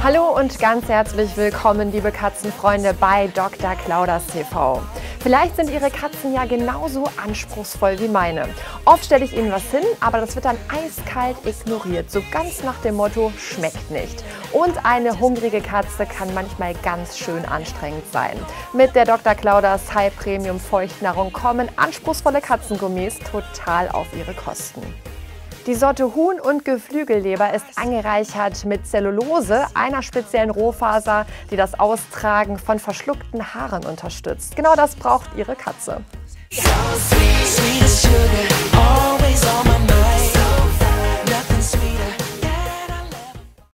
Hallo und ganz herzlich willkommen, liebe Katzenfreunde, bei Dr. Claudas TV. Vielleicht sind Ihre Katzen ja genauso anspruchsvoll wie meine. Oft stelle ich ihnen was hin, aber das wird dann eiskalt ignoriert, so ganz nach dem Motto, schmeckt nicht. Und eine hungrige Katze kann manchmal ganz schön anstrengend sein. Mit der Dr. Claudas High Premium Feuchtnahrung kommen anspruchsvolle Katzengummis total auf ihre Kosten. Die Sorte Huhn- und Geflügelleber ist angereichert mit Zellulose, einer speziellen Rohfaser, die das Austragen von verschluckten Haaren unterstützt. Genau das braucht Ihre Katze. So sweet, sweet as sugar, always on my